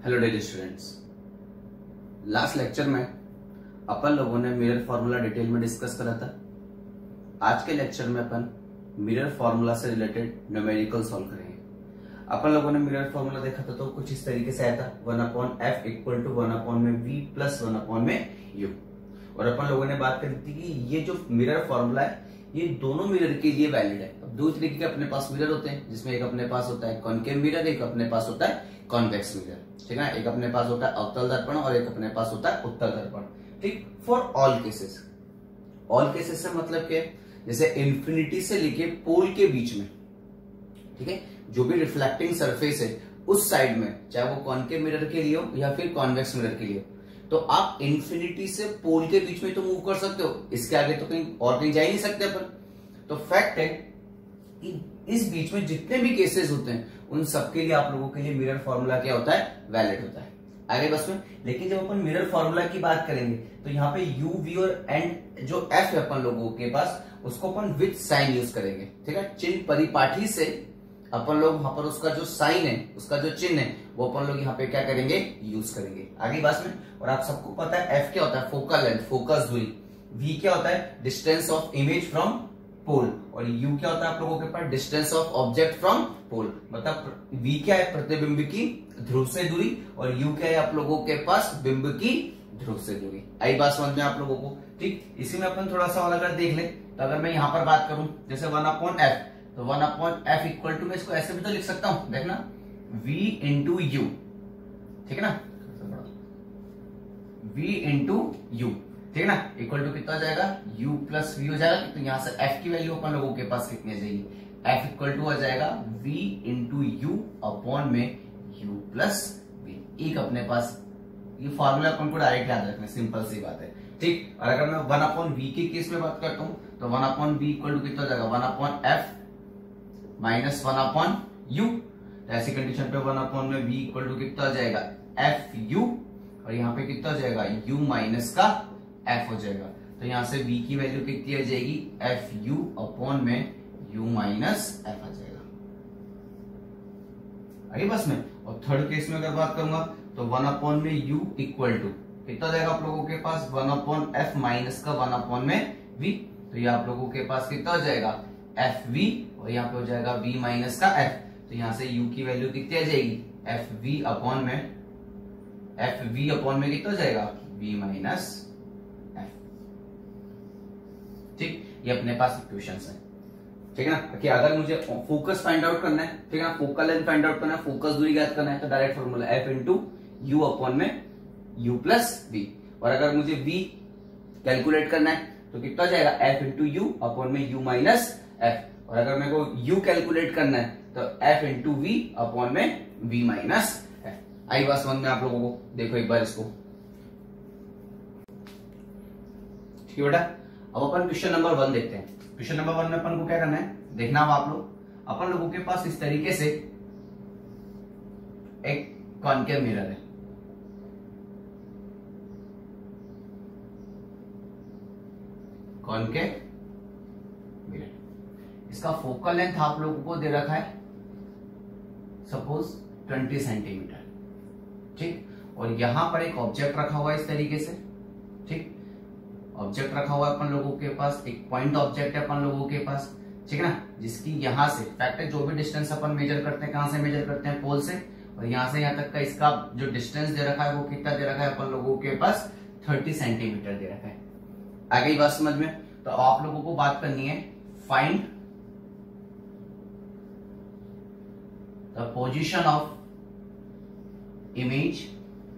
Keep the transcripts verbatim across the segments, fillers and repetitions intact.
Hello dear students, last lecture में अपन लोगों ने मिरर फॉर्मूला डिटेल में डिस्कस करा था। आज के लेक्चर में अपन मिरर फॉर्मूला से रिलेटेड न्यूमेरिकल सॉल्व करेंगे। अपन लोगों ने मिरर फॉर्मूला देखा था तो कुछ इस तरीके से आया था, one upon f equal to one upon में वी प्लस वन अपॉन में यू। और अपन लोगों ने बात करी थी कि ये जो मिरर फॉर्मूला है ये दोनों मिरर के लिए वैलिड है। अब दो तरीके के अपने पास मिरर होते हैं, जिसमें एक अपने पास होता है कॉनकेव मिरर, एक अपने पास होता है कॉन्वेक्स मिरर, ठीक है। एक अपने पास होता है अवतल दर्पण और एक अपने पास होता है उत्तल दर्पण, ठीक। For all cases, all cases से मतलब क्या, जैसे इंफिनिटी से लेके पोल के बीच में, ठीक है, जो भी रिफ्लेक्टिंग सरफेस है उस साइड में, चाहे वो कॉनकेव मिरर के लिए हो या फिर कॉन्वेक्स मिरर के लिए हो, तो आप इंफिनिटी से पोल के बीच में तो मूव कर सकते हो, इसके आगे तो कहीं और कहीं जा ही नहीं सकते अपन। तो फैक्ट है कि इस बीच में जितने भी केसेस होते हैं उन सबके लिए आप लोगों के लिए मिरर फॉर्मूला क्या होता है, वैलिड होता है। आगे बस में, लेकिन जब अपन मिरर फॉर्मूला की बात करेंगे तो यहाँ पे यू वी और एंड जो एफ है अपन लोगों के पास, उसको अपन विथ साइन यूज करेंगे, ठीक है। चिन्ह परिपाठी से अपन लोग वहां पर उसका जो साइन है, उसका जो चिन्ह है, वो अपन लोग यहाँ पे क्या करेंगे, यूज करेंगे। आगे बात में, और आप सबको पता है एफ क्या होता है, फोकल लेंथ, फोकस दूरी। वी क्या होता है, distance of image from pole. और यू क्या होता है आप लोगों के पास, distance of object from pole. मतलब वी क्या है, प्रतिबिंब की ध्रुव से दूरी, और यू क्या है आप लोगों के पास, बिंब की ध्रुव से दूरी। आई बात समझ में आप लोगों को, ठीक। इसी में अपन थोड़ा सा और अगर देख ले तो अगर मैं यहां पर बात करूं जैसे वन अपॉन एफ, तो one upon f equal to, मैं इसको ऐसे भी तो लिख सकता हूं, देखना, v इंटू यू, ठीक है ना, v इंटू यू, ठीक है ना, इक्वल टू कितना हो जाएगा, u प्लस वी हो जाएगा। तो यहां से f की वैल्यू अपन लोगों के पास कितनी आ जाएगी, f इक्वल टू आ जाएगा v इंटू यू अपॉन में u प्लस वी। एक अपने पास ये फॉर्मूला अपन को डायरेक्ट याद रखना, सिंपल सी बात है, ठीक। और अगर मैं वन अपॉन वी के केस में बात करता हूं तो one upon v equal to कितना हो जाएगा, one upon f minus one upon u. ऐसी कंडीशन पे वन अपॉन में v इक्वल टू कितना हो जाएगा, एफ यू, और यहाँ पे कितना हो जाएगा, u माइनस का f हो जाएगा। तो यहां से v की वैल्यू कितनी आ जाएगी, एफ यू अपॉन में u माइनस एफ आ जाएगा। आगे बस में, और थर्ड केस में अगर बात करूंगा तो वन अपॉन में u इक्वल टू कितना हो जाएगा आप लोगों के पास, वन अपॉन एफ माइनस का वन अपॉन में v। तो ये आप लोगों के पास कितना हो जाएगा, एफ वी, और यहाँ पे हो जाएगा v माइनस का f। तो यहां से u की वैल्यू कितनी आ जाएगी, एफ वी अपॉन में, एफ वी अपॉन में कितना हो जाएगा, v माइनस एफ, ठीक। ये अपने पास इक्वेशंस है, ठीक है ना। कि अगर मुझे फोकस फाइंड आउट करना है, ठीक है ना, फोकल लेंथ फाइंड आउट करना है, फोकस दूरी ज्ञात करना है, तो direct formula f into u upon में u प्लस वी। और अगर मुझे v कैलकुलेट करना है तो कितना हो जाएगा, f इंटू यू अपॉन में u माइनस एफ। और अगर मेरे को u कैलकुलेट करना है तो f इंटू वी अपॉन में v माइनस एफ। आई बात समझ में आप लोगों को, देखो एक बार इसको, ठीक है बेटा। अब अपन क्वेश्चन नंबर वन देखते हैं। क्वेश्चन नंबर वन में अपन को क्या करना है, देखना अब आप लोग, अपन लोगों के पास इस तरीके से एक कॉनकेव मिरर है, कॉनकेव मिरर, इसका फोकल लेंथ आप लोगों को दे रखा है सपोज ट्वेंटी सेंटीमीटर, ठीक। और यहां पर एक ऑब्जेक्ट रखा हुआ है इस तरीके से, ठीक। ऑब्जेक्ट रखा हुआ है अपन लोगों के पास, एक पॉइंट ऑब्जेक्ट है अपन लोगों के पास, ठीक है ना, जिसकी यहां से फैक्ट है जो भी डिस्टेंस अपन मेजर करते हैं, कहां से मेजर करते हैं, पोल से, और यहां से यहां तक का इसका जो डिस्टेंस दे रखा है वो कितना दे रखा है अपन लोगों के पास, थर्टी सेंटीमीटर दे रखा है। आगे बात समझ में, तो आप लोगों को बात करनी है, find the position of image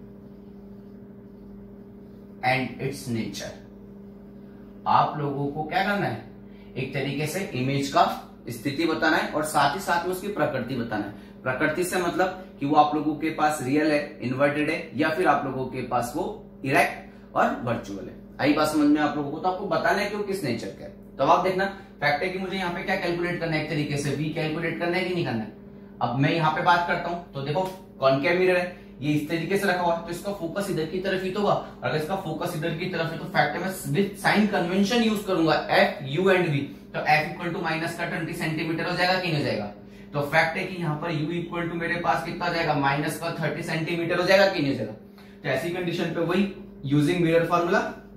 and its nature. आप लोगों को क्या करना है, एक तरीके से इमेज का स्थिति बताना है और साथ ही साथ में उसकी प्रकृति बताना है। प्रकृति से मतलब कि वो आप लोगों के पास रियल है, इन्वर्टेड है, या फिर आप लोगों के पास वो इरेक्ट और वर्चुअल है। आई बात समझ में आप लोगों को, तो आपको बताना है कि वो किस नेचर का है। तो आप देखना, फैक्ट है कि मुझे यहाँ पे क्या कैलकुलेट करना है, एक तरीके से वी कैलकुलेट करना है कि नहीं करना है। अब मैं यहाँ पे बात करता हूं तो देखो कॉनकेव मिरर है, ये इस तरीके से रखा हुआ है, तो इसका फोकस इधर की तरफ ही तो होगा। अगर इसका फोकस इधर की तरफ है तो फैक्ट है मैं विद साइन कन्वेंशन यूज करूंगा, एफ यू एंड वी। तो एफ इक्वल टू माइनस का ट्वेंटी सेंटीमीटर हो जाएगा कि नहीं हो जाएगा, तो फैक्ट है कि यहाँ पर u इक्वल टू मेरे पास कितना हो जाएगा, माइनस का थर्टी सेंटीमीटर हो जाएगा कि नहीं हो जाएगा। तो ऐसी कंडीशन पे वही using mirror formula,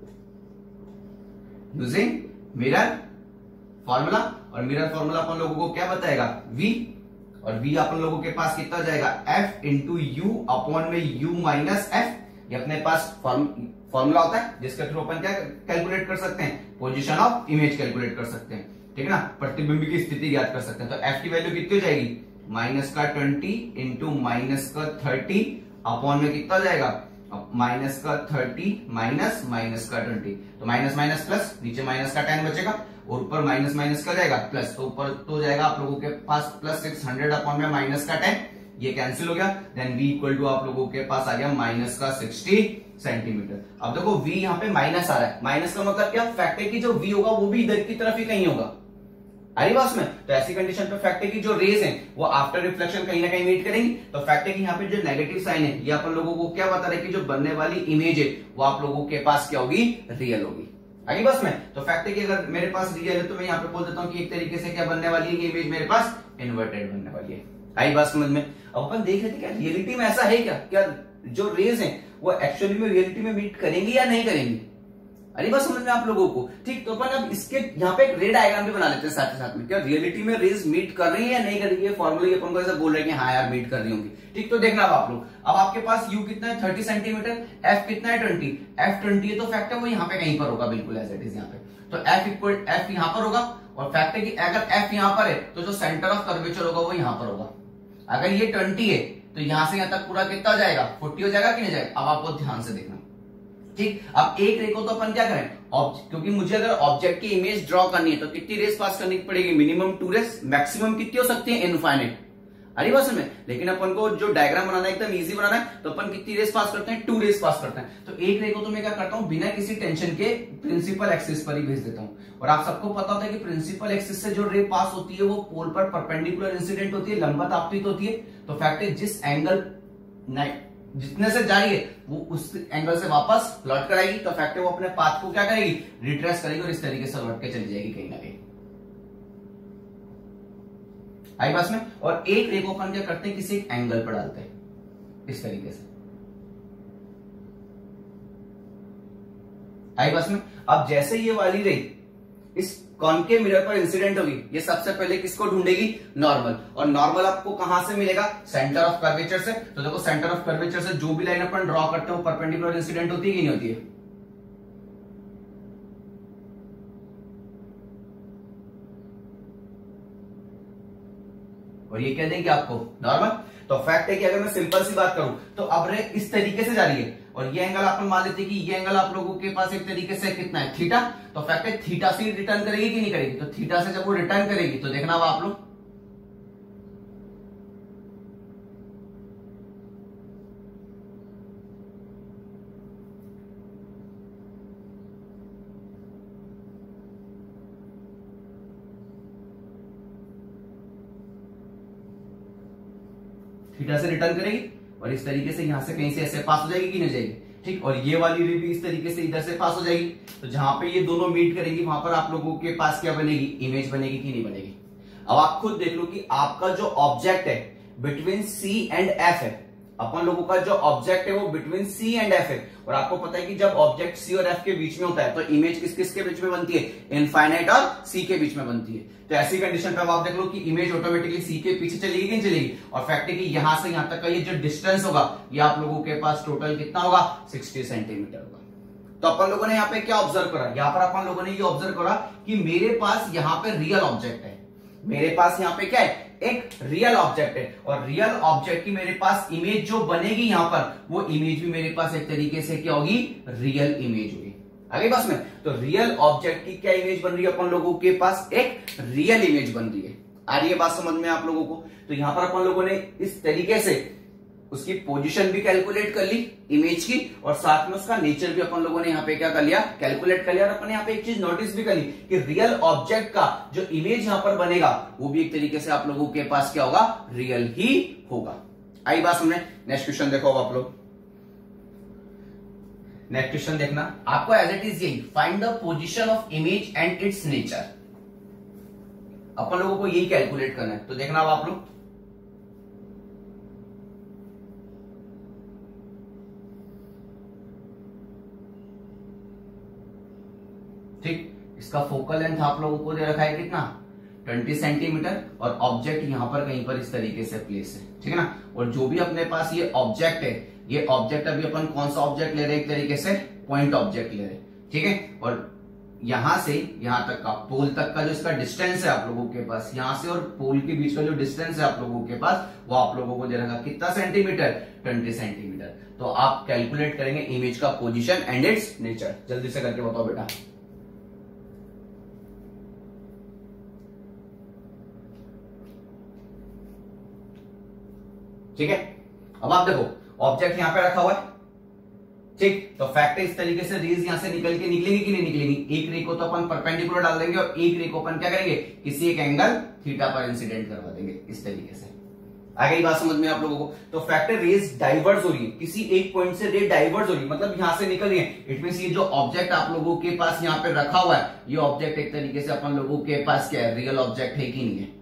using mirror formula, और मिरर फॉर्मूला अपन लोगों को क्या बताएगा, v, और v अपन लोगों के पास कितना हो जाएगा, f इंटू यू अपॉन में u माइनस f। ये अपने पास फॉर्मूला होता है जिसके थ्रू अपन क्या कैलकुलेट कर सकते हैं, पोजीशन ऑफ इमेज कैलकुलेट कर सकते हैं, ठीक है ना, प्रतिबिंब की स्थिति ज्ञात कर सकते हैं। तो f की वैल्यू कितनी हो जाएगी, माइनस का ट्वेंटी इंटू माइनस का थर्टी अपॉन में कितना हो जाएगा, माइनस का थर्टी माइनस माइनस का ट्वेंटी, तो माइनस माइनस प्लस, नीचे माइनस का टेन बचेगा और ऊपर माइनस माइनस का जाएगा प्लस, तो ऊपर तो जाएगा आप लोगों के पास प्लस सिक्स हंड्रेड अपॉन में माइनस का टेन, ये कैंसिल हो गया। देन v इक्वल टू आप लोगों के पास आ गया माइनस का सिक्सटी सेंटीमीटर। अब देखो v यहाँ पे माइनस आ रहा है, माइनस का मतलब क्या, फैक्ट है कि जो v होगा वो भी इधर की तरफ ही कहीं होगा, अरे बस में। तो ऐसी कंडीशन पे फैक्ट है कि जो रेज हैं वो आफ्टर रिफ्लेक्शन कहीं ना कहीं मीट करेंगी। तो फैक्ट है कि यहाँ पे जो नेगेटिव साइन है ये अपन लोगों को क्या बता रहे हैं कि जो बनने वाली इमेज है वो आप लोगों के पास क्या होगी, रियल होगी, आगे बस में। तो फैक्ट है कि अगर मेरे पास रियल है तो मैं यहाँ पे बोल देता हूँ कि एक तरीके से क्या बनने वाली है, इमेज मेरे पास इन्वर्टेड बनने वाली है। आई बात समझ में। अब अपन देख रहे थे क्या रियलिटी में ऐसा है क्या, क्या जो रेज हैं वो एक्चुअली में रियलिटी में मीट करेंगी या नहीं करेंगी, अरे बस समझ में आप लोगों को, ठीक। तो अपन अब इसके यहाँ पे एक रे डायग्राम भी बना लेते हैं साथ ही साथ में, क्या रियलिटी में रेज मीट कर रही है या नहीं कर रही है, फॉर्मूला अपन को ऐसा बोल रहे हैं कि हाँ यार मीट कर रही होंगी, ठीक। तो देखना अब आप लोग, अब आपके पास u कितना है थर्टी सेंटीमीटर, f कितना है ट्वेंटी, f ट्वेंटी है तो फैक्ट है वो यहाँ पे कहीं पर होगा, बिल्कुल एज इट इज यहाँ पे। तो f इक्वल f यहाँ पर होगा, और फैक्ट है कि अगर f यहाँ पर है तो जो सेंटर ऑफ कर्वेचर होगा वो यहाँ पर होगा। अगर ये ट्वेंटी है तो यहां से यहां तक पूरा कितना हो जाएगा, फोर्टी हो जाएगा कि नहीं जाएगा। अब आपको ध्यान से देखना, ठीक। अब एक रे को तो अपन क्या करें, क्योंकि मुझे अगर ऑब्जेक्ट की इमेज ड्रॉ करनी है तो कितनी रेस पास करनी पड़ेगी, मिनिमम टू रेस, मैक्सिमम कितनी हो सकती है, इनफाइनाइट, अरे बस में। लेकिन अपन को जो डायग्राम बनाना है एकदम इजी बनाना है, तो अपन कितनी रेस पास करते हैं, टू रेस पास करते हैं। तो एक रे को तो मैं क्या करता हूं, बिना किसी टेंशन के प्रिंसिपल एक्सिस पर ही भेज देता हूं। और आप सबको पता होता है कि प्रिंसिपल एक्सिस से जो रे पास होती है वो पोल पर परपेंडिकुलर इंसिडेंट होती है, लंबवत आपतित होती है। तो फैक्ट है जिस एंगल जितने से जा रही है वो उस एंगल से वापस लौट कर आएगी। तो फैक्ट है वो अपने पाथ को क्या करेगी, रिट्रेस करेगी और इस तरीके से लौट के चली जाएगी कहीं ना कहीं, आई पास में। और एक रे को अपन क्या करते हैं, किसी एक एंगल पर डालते हैं इस तरीके से, आई पास में। अब जैसे ये वाली रे इस कॉनकेव मिरर पर इंसिडेंट होगी, ये सबसे पहले किसको ढूंढेगी, नॉर्मल। और नॉर्मल आपको कहां से मिलेगा, सेंटर ऑफ कर्वेचर से। तो देखो सेंटर ऑफ कर्वेचर से जो भी लाइन अपन ड्रॉ करते हो परपेंडिकुलर इंसिडेंट होती है कि नहीं होती है, और ये कह देंगे आपको नॉर्मल। तो फैक्ट है कि अगर मैं सिंपल सी बात करूं तो अब रे इस तरीके से जा रही है, और ये एंगल अपन मान लेते हैं कि ये एंगल आप लोगों के पास एक तरीके से कितना है, थीटा। तो फैक्ट है थीटा से रिटर्न करेगी कि नहीं करेगी, तो थीटा से जब वो रिटर्न करेगी तो देखना अब आप लोग, थीटा से रिटर्न करेगी और इस तरीके से यहां से कहीं से ऐसे पास हो जाएगी कि नहीं जाएगी, ठीक। और ये वाली रे भी इस तरीके से इधर से पास हो जाएगी। तो जहां पे ये दोनों मीट करेंगी वहां पर आप लोगों के पास क्या बनेगी, इमेज बनेगी कि नहीं बनेगी। अब आप खुद देख लो कि आपका जो ऑब्जेक्ट है बिटवीन सी एंड एफ है, अपन लोगों का जो ऑब्जेक्ट है वो बिटवीन सी एंड एफ है। और आपको पता है कि जब ऑब्जेक्ट सी और एफ के बीच में होता है तो इमेज किस किस के बीच में बनती है, इनफाइनाइट और सी के बीच में बनती है। तो ऐसी कंडीशन पे अब आप देख लो कि इमेज ऑटोमेटिकली सी के पीछे चलेगी कि नहीं चलेगी। और फैक्ट है कि यहां से यहां तक का ये जो डिस्टेंस होगा ये आप लोगों के पास टोटल कितना होगा, सिक्सटी सेंटीमीटर होगा। तो अपन लोगों ने यहाँ पे क्या ऑब्जर्व करा, यहाँ पर अपन लोगों ने ये ऑब्जर्व करा कि मेरे पास यहाँ पे रियल ऑब्जेक्ट है, मेरे पास यहाँ पे क्या है, एक रियल ऑब्जेक्ट है। और रियल ऑब्जेक्ट की मेरे पास इमेज जो बनेगी यहां पर वो इमेज भी मेरे पास एक तरीके से क्या होगी, रियल इमेज होगी, आगे बस में। तो रियल ऑब्जेक्ट की क्या इमेज बन रही है, अपन लोगों के पास एक रियल इमेज बन रही है। आ रही है बात समझ में आप लोगों को। तो यहां पर अपन लोगों ने इस तरीके से उसकी पोजीशन भी कैलकुलेट कर ली इमेज की, और साथ में उसका नेचर भी अपन लोगों ने यहाँ पे क्या कर लिया, कैलकुलेट कर लिया। और अपन यहाँ पे एक चीज नोटिस भी कर ली कि रियल ऑब्जेक्ट का जो इमेज यहाँ पर बनेगा वो भी एक तरीके से आप लोगों के पास क्या होगा, रियल ही होगा। आई बात समझे। नेक्स्ट क्वेश्चन देखो अब आप लोग, नेक्स्ट क्वेश्चन देखना आपको एज इट इज यही, find the position of image and its nature. अपन लोगों को यही कैलकुलेट करना है। तो देखना अब आप लोग, ठीक, इसका फोकल लेंथ आप लोगों को दे रखा है कितना, बीस सेंटीमीटर, और ऑब्जेक्ट यहां पर कहीं पर इस तरीके से प्लेस है, ठीक है ना। और जो भी अपने पास ये ऑब्जेक्ट है, ये ऑब्जेक्ट अभी अपन कौन सा ऑब्जेक्ट ले रहे हैं, एक तरीके से पॉइंट ऑब्जेक्ट ले रहे हैं, ठीक है। और यहां से यहां तक का पोल तक का जो इसका डिस्टेंस है आप लोगों के पास, यहां से और पोल के बीच का जो डिस्टेंस है आप लोगों के पास, वो आप लोगों को दे रखा कितना सेंटीमीटर, बीस सेंटीमीटर। तो आप कैलकुलेट करेंगे इमेज का पोजीशन एंड इट्स नेचर। जल्दी से करके बताओ बेटा। ठीक है, अब आप देखो ऑब्जेक्ट यहां पे रखा हुआ है, ठीक। तो फैक्ट है इस तरीके से रेज यहां से निकल के निकलेंगी कि नहीं निकलेंगी। एक रे को तो अपन परपेंडिकुलर डाल देंगे और एक रे को अपन क्या करेंगे, किसी एक एंगल थीटा पर इंसिडेंट करवा देंगे, इस तरीके से। आ गई बात समझ में आप लोगों को। तो फैक्ट है रेज डाइवर्ज हो रही है, किसी एक पॉइंट से रे डाइवर्ज हो रही है, मतलब यहां से निकल रही है। इट मींस ये जो ऑब्जेक्ट आप लोगों के पास यहां पे रखा हुआ है, ये ऑब्जेक्ट एक तरीके से अपन लोगों के पास क्या है, रियल ऑब्जेक्ट है कि नहीं है।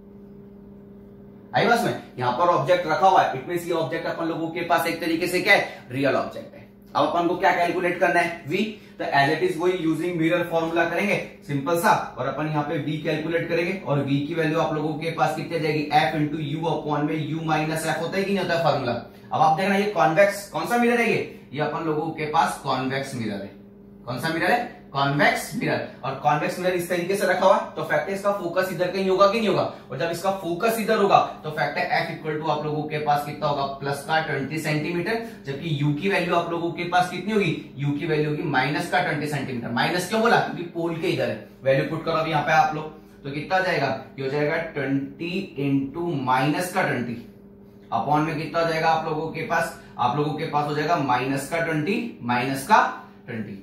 आई बस में यहां पर ऑब्जेक्ट रखा हुआ है, इट मींस ये ऑब्जेक्ट अपन लोगों के पास एक तरीके से क्या है, रियल ऑब्जेक्ट है। अब अपन को क्या कैलकुलेट करना है, v। तो एज इट इज वही यूजिंग मिरर फॉर्मूला करेंगे सिंपल सा, और अपन यहाँ पे v कैलकुलेट करेंगे। और v की वैल्यू आप लोगों के पास कितनी जाएगी, f इंटू यू अपॉन में u माइनस एफ होता है कि नहीं होता है फॉर्मूला। अब आप देखना ये कॉन्वेक्स कौन सा मिरर है, ये ये अपन लोगों के पास कॉन्वेक्स मिरर है। कौन सा मिरर है, कॉन्वेक्स मिरर। और कॉन्वेक्स मिरर इस तरीके से रखा हुआ है, तो फैक्ट है इसका फोकस इधर कहीं होगा कि नहीं होगा। और जब इसका फोकस इधर होगा तो फैक्ट है f इक्वल टू आप लोगों के पास कितना होगा, प्लस का बीस सेंटीमीटर। जबकि u की वैल्यू आप लोगों के पास कितनी होगी, u की वैल्यू होगी माइनस का बीस सेंटीमीटर। माइनस क्यों बोला, क्योंकि पोल के इधर है। वैल्यू पुट करो अब यहाँ पे आप लोग, तो कितना जाएगा, ये हो जाएगा बीस इंटू माइनस का बीस अपॉन में कितना हो जाएगा आप लोगों के पास, आप लोगों के पास हो जाएगा माइनस का बीस माइनस का बीस।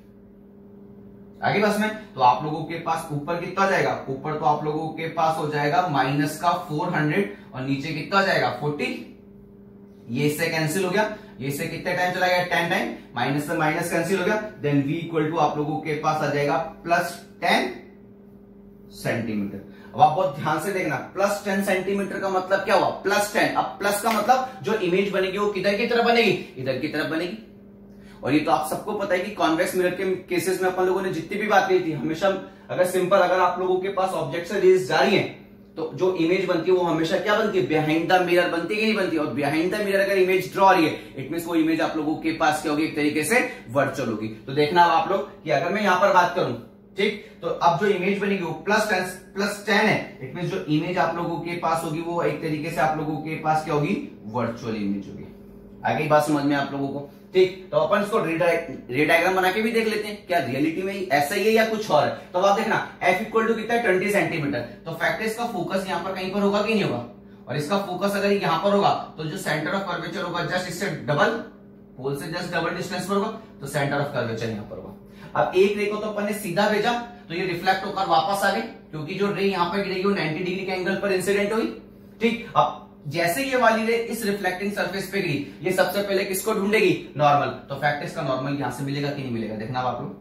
आगे बस में तो आप लोगों के पास ऊपर कितना जाएगा, ऊपर तो आप लोगों के पास हो जाएगा माइनस का चार सौ, और नीचे कितना जाएगा चालीस। ये इससे कैंसिल हो गया, ये इससे कितने टाइम चला गया, टेन टाइम। माइनस से माइनस कैंसिल हो गया, देन v इक्वल टू आप लोगों के पास आ जाएगा प्लस टेन सेंटीमीटर। अब आप बहुत ध्यान से देखना, प्लस टेन सेंटीमीटर का मतलब क्या हुआ, प्लस टेन। अब प्लस का मतलब जो इमेज बनेगी वो किधर की तरफ बनेगी, इधर की तरफ बनेगी। और ये तो आप सबको पता है कि कॉन्वेक्स मिरर के केसेस में अपन लोगों ने जितनी भी बात की थी, हमेशा अगर सिंपल अगर आप लोगों के पास ऑब्जेक्ट से रेज जा रही है, तो जो इमेज बनती है वो हमेशा क्या बनती है, बिहाइंड द मिरर बनती है कि नहीं बनती। और बिहाइंड द मिरर अगर इमेज ड्रॉ रही है, इट मींस वो इमेज आप लोगों के पास क्या होगी, एक तरीके से वर्चुअल होगी। तो देखना आप लोग कि अगर मैं यहां पर बात करूं, ठीक, तो अब जो इमेज बनेगी वो प्लस टेन प्लस टेन है। इट मींस जो इमेज आप लोगों के पास होगी वो एक तरीके से आप लोगों के पास क्या होगी, वर्चुअल इमेज होगी। आगे बात समझ में आप लोगों को, ठीक। तो अपन इसको रे डायग्राम बना के भी देख लेते हैं, क्या रियलिटी में ऐसा ही है या कुछ और है। तो आप देखना f इक्वल टू कितना है, बीस सेंटीमीटर। तो फैक्ट है इसका फोकस यहाँ पर कहीं पर होगा कि नहीं होगा। और इसका फोकस अगर यहाँ पर होगा तो जो सेंटर ऑफ कर्वेचर होगा जस्ट इससे डबल, पोल से जस्ट डबल डिस्टेंस पर होगा, तो सेंटर ऑफ कर्वेचर यहाँ पर होगा। अब एक रे को तो अपन ने सीधा भेजा, तो ये रिफ्लेक्ट होकर वापस आ गई, क्योंकि जो रे यहाँ पर गिरेगी वो नाइन्टी डिग्री के एंगल पर इंसिडेंट हुई, ठीक। अब जैसे ये वाली रे इस रिफ्लेक्टिंग सरफेस पे गई, ये सबसे पहले किसको ढूंढेगी, नॉर्मल। तो फैक्ट इसका नॉर्मल यहां से मिलेगा कि नहीं मिलेगा, देखना आप लोग,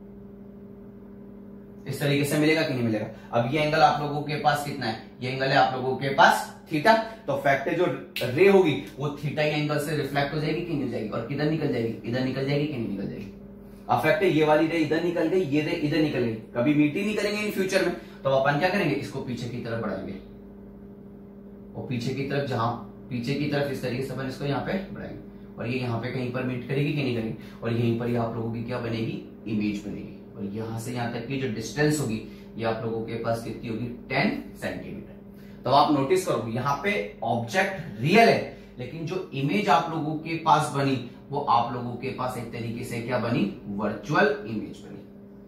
इस तरीके से मिलेगा कि नहीं मिलेगा। अब ये एंगल आप लोगों के पास कितना है, ये एंगल है आप लोगों के पास थीटा। तो फैक्ट है जो रे होगी वो थीटा एंगल से रिफ्लेक्ट हो जाएगी कि नहीं जाएगी, और किधर निकल जाएगी, इधर निकल जाएगी कि नहीं निकल जाएगी। अब फैक्ट है ये वाली रे इधर निकल गई, ये रे इधर निकल गई, कभी मीट ही नहीं करेंगे इन फ्यूचर में। तो अपन क्या करेंगे, इसको पीछे की तरफ बढ़ाएंगे, और पीछे की तरफ, जहां पीछे की तरफ इस तरीके से अपन इसको यहाँ पे बढ़ाएंगे, और ये यहाँ पे कहीं पर मीट करेगी कि नहीं करेगी। और यहीं पर ये आप लोगों की क्या बनेगी, इमेज बनेगी। और यहां से यहां तक की जो डिस्टेंस होगी ये आप लोगों के पास कितनी होगी, टेन सेंटीमीटर। तो आप नोटिस करो यहाँ पे ऑब्जेक्ट रियल है, लेकिन जो इमेज आप लोगों के पास बनी वो आप लोगों के पास एक तरीके से क्या बनी, वर्चुअल इमेज बनी।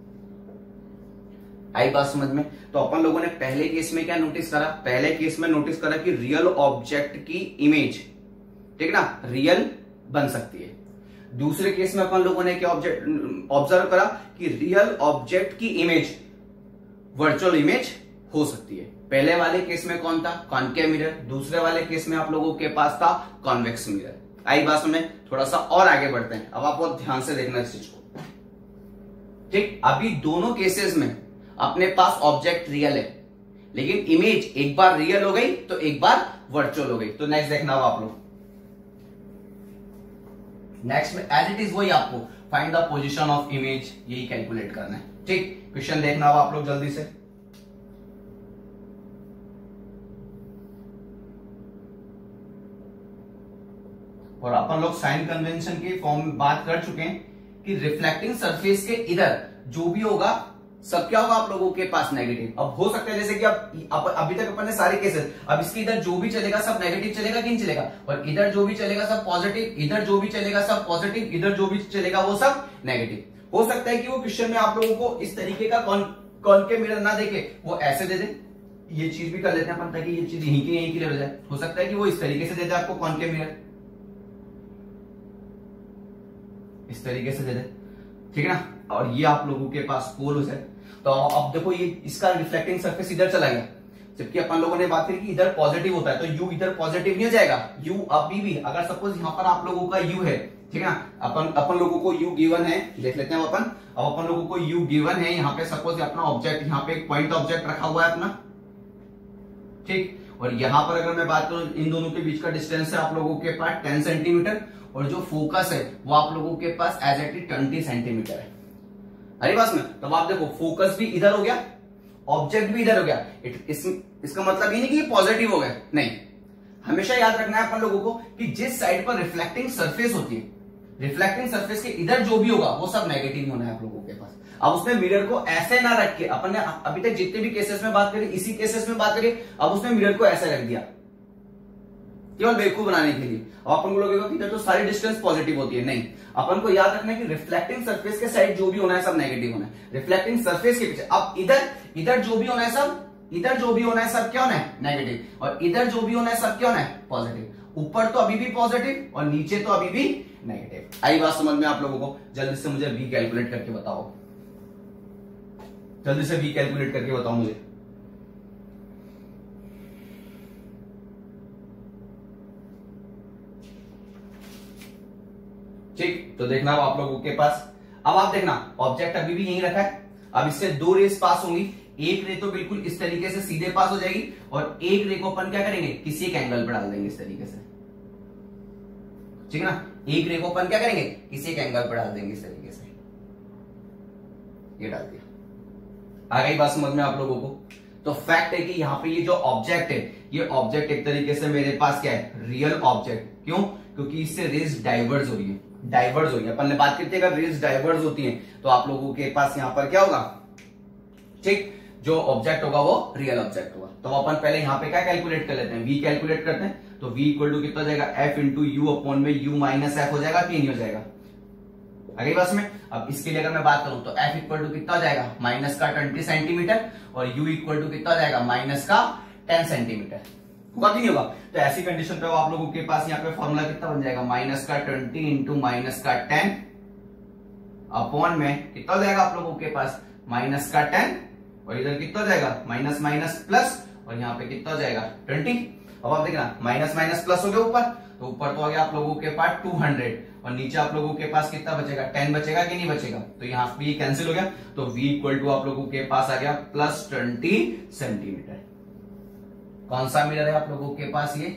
आई बात समझ में। तो अपन लोगों ने पहले केस में क्या नोटिस करा, पहले केस में नोटिस करा कि रियल ऑब्जेक्ट की इमेज, ठीक ना, रियल बन सकती है। दूसरे केस में अपन लोगों ने क्या ऑब्जेक्ट ऑब्जर्व करा कि रियल ऑब्जेक्ट की इमेज वर्चुअल इमेज हो सकती है। पहले वाले केस में कौन था, कॉनकेव मिरर। दूसरे वाले केस में आप लोगों के पास था कॉन्वेक्स मिरर। आई बात में थोड़ा सा और आगे बढ़ते हैं। अब आप बहुत ध्यान से देखना इस चीज को, ठीक। अभी दोनों केसेस में अपने पास ऑब्जेक्ट रियल है, लेकिन इमेज एक बार रियल हो गई तो एक बार वर्चुअल हो गई। तो नेक्स्ट देखना हो आप लोग, नेक्स्ट में एज इट इज वही आपको find the position of image, यही कैलकुलेट करना है। ठीक, क्वेश्चन देखना हो आप लोग जल्दी से। और अपन लोग साइन कन्वेंशन के फॉर्म में बात कर चुके हैं कि रिफ्लेक्टिंग सरफेस के इधर जो भी होगा सब क्या होगा आप लोगों के पास नेगेटिव। अब हो सकता है जैसे कि अब अप, अभी तक अपन ने सारे केसेस, अब इसके इधर जो भी चलेगा सब नेगेटिव चलेगा कि नहीं चलेगा, और इधर जो भी चलेगा सब पॉजिटिव, इधर जो भी चलेगा सब पॉजिटिव, इधर जो भी चलेगा वो सब नेगेटिव। हो सकता है कि वो क्वेश्चन में आप लोगों को इस तरीके का कौन कॉनकेव मिरर ना देके वो ऐसे दे दे, ये चीज भी कर लेते हैं अपन ताकि ये चीज यहीं की यहीं क्लियर हो जाए। हो सकता है कि वो इस तरीके से दे दे आपको कॉनकेव मिरर, इस तरीके से दे दे, ठीक है ना, और ये आप लोगों के पास पोल हो जाए। तो अब देखो ये इसका रिफ्लेक्टिंग सरफेस इधर चला गया, जबकि अपन लोगों ने बात करी कि इधर पॉजिटिव होता है, तो यू इधर पॉजिटिव नहीं हो जाएगा। यू अभी भी अगर सपोज यहां पर आप लोगों का यू है, ठीक है ना, अपन अपन लोगों को यू गिवन है, देख लेते हैं अपन। अब अपन लोगों को यू गिवन है, यहाँ पे सपोज अपना ऑब्जेक्ट, यहाँ पे एक पॉइंट ऑब्जेक्ट रखा हुआ है अपना, ठीक, और यहां पर अगर मैं बात करूं इन दोनों के बीच का डिस्टेंस है आप लोगों के पास टेन सेंटीमीटर, और जो फोकस है वो आप लोगों के पास एज एट ट्वेंटी सेंटीमीटर है। अरे बस में तब आप देखो फोकस भी इधर हो गया, ऑब्जेक्ट भी इधर हो गया। इट, इस, इसका मतलब ये नहीं कि ये पॉजिटिव हो गया, नहीं, हमेशा याद रखना है अपन लोगों को कि जिस साइड पर रिफ्लेक्टिंग सरफेस होती है, रिफ्लेक्टिंग सरफेस के इधर जो भी होगा वो सब नेगेटिव होना है आप लोगों के पास। अब उसमें मिरर को ऐसे ना रख के, अपन ने अभी तक जितने भी केसेस में बात करी इसी केसेस में बात करी, अब उसमें मिरर को ऐसे रख दिया केवल बेवकूफ बनाने के लिए। अब अपन को लगेगा कि इधर तो सारी डिस्टेंस पॉजिटिव होती है, नहीं, अपन को याद रखना है कि रिफ्लेक्टिंग सरफेस के साइड जो भी होना है सब नेगेटिव होना है, रिफ्लेक्टिंग सरफेस के पीछे। अब इधर इधर जो भी होना है सब, इधर जो भी होना है सब क्या होना है नेगेटिव, और इधर जो भी होना है सब क्या होना है पॉजिटिव। ऊपर तो अभी भी पॉजिटिव और नीचे तो अभी भी नेगेटिव। आई बात समझ में आप लोगों को? जल्दी से मुझे वी कैलकुलेट करके बताओ, जल्दी से वी कैलकुलेट करके बताओ मुझे। ठीक, तो देखना अब आप लोगों के पास, अब आप देखना ऑब्जेक्ट अभी भी यहीं रखा है। अब इससे दो रेस पास होंगी, एक रे तो बिल्कुल इस तरीके से सीधे पास हो जाएगी, और एक रे को अपन क्या करेंगे किसी एक एंगल पर डाल देंगे इस तरीके से, ठीक है ना, एक रे को अपन क्या करेंगे किसी एक एंगल पर डाल देंगे इस तरीके से, ये डाल दिया। आ गई बात समझ में आप लोगों को? तो फैक्ट है कि यहाँ पे ये जो ऑब्जेक्ट है, ये ऑब्जेक्ट एक तरीके से मेरे पास क्या है रियल ऑब्जेक्ट। क्यों? क्योंकि इससे रेज डाइवर्ज हो रही है, डाइवर्ज हो रही है। अपन ने बात की थी अगर रेज डाइवर्ज होती है तो आप लोगों के पास यहां पर क्या होगा, ठीक, जो ऑब्जेक्ट होगा वो रियल ऑब्जेक्ट होगा। तो अपन पहले यहां पे क्या कैलकुलेट कर लेते हैं, वी कैलकुलेट करते हैं। तो वी इक्वल टू कितना हो जाएगा एफ इंटू यू अपॉन में यू माइनस एफ हो जाएगा कि नहीं हो जाएगा? अगली बस में अब इसके लिए अगर मैं बात करूं तो एफ इक्वल टू कितना हो जाएगा माइनस का ट्वेंटी सेंटीमीटर, और यू इक्वल टू कितना हो जाएगा माइनस का टेन सेंटीमीटर। होगा कि नहीं होगा? तो ऐसी कंडीशन पे आप लोगों के पास यहाँ पे फॉर्मूला कितना बन जाएगा माइनस का ट्वेंटी इंटू माइनस का टेन अपॉन में कितना हो जाएगा आप लोगों के पास माइनस का टेन, और इधर कितना हो जाएगा माइनस माइनस प्लस, और यहाँ पे कितना हो जाएगा ट्वेंटी। अब आप देखना माइनस माइनस प्लस हो गया ऊपर, तो ऊपर तो आ गया आप लोगों के पास टू हंड्रेड, और नीचे आप लोगों के पास कितना बचेगा टेन बचेगा कि नहीं बचेगा? तो यहाँ पे ये कैंसिल हो गया, तो v इक्वल टू आप लोगों के पास आ गया प्लस ट्वेंटी सेंटीमीटर। कौन सा मिरर है आप लोगों के पास? ये